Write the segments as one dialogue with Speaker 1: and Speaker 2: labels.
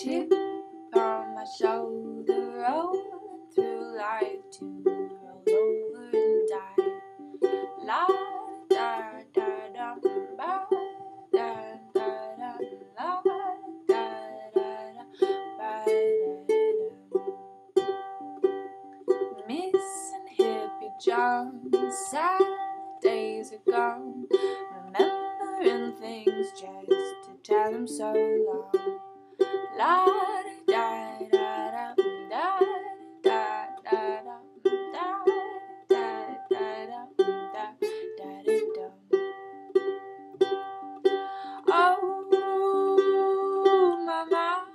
Speaker 1: chip on my shoulder, rolling through life to roll over and die. La da da da ba da da da la da da da ba da da. Missing hippie John, sad days are gone, remembering things just to tell them so long. La da da da da da da da da da da da da da da. Oh, mama,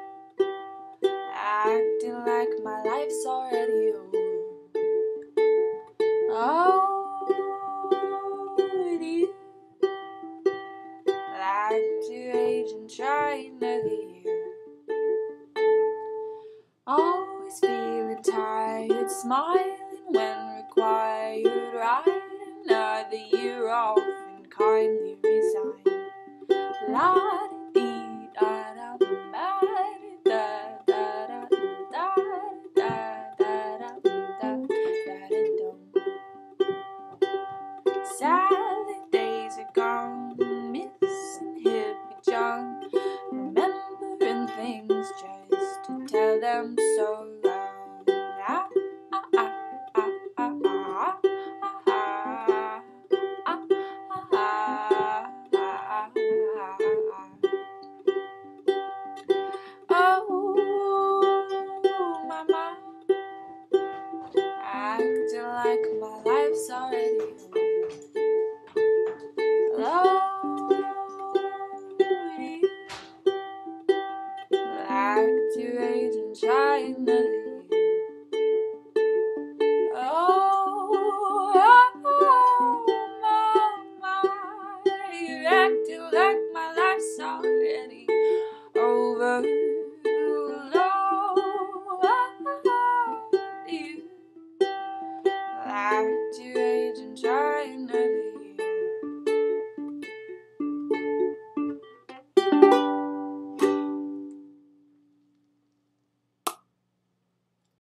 Speaker 1: acting like my life's already over. Oh, do you like to age and try another year? Always feeling tired, smiling when required. Write another year off and kindly resign. La dee da da ba da da da da da da da da da da. Sad days are gone, missing hippie John, remembering things just to tell them so long. Ah, ah, ah, ah, ah, ah, ah, ah, ah, ah, ah. Oh, mama, acting like my life's already over. Hello, do you like to age and try another